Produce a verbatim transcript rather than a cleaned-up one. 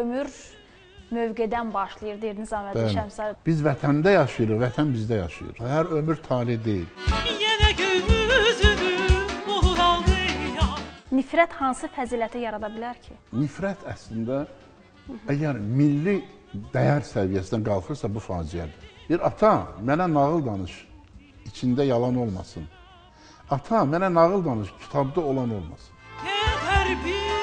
ömür mövqedən başlayır, deyir Nizaməddin Şəmsəli. Biz vətəndə yaşayırıq, vətən bizdə yaşayır. Hər ömür tali deyil. Yenə gözümü olur aldı ya. Nifrət hansı fəziləti yarada bilər ki? Nifrət əslində, əgər milli dəyər səviyyəsindən qalxırsa, bu faciədir. Bir ata, mənə nağıl danış, içində yalan olmasın. Ata, mənə nağıl danış, kitabda olan olmasın. Keder bir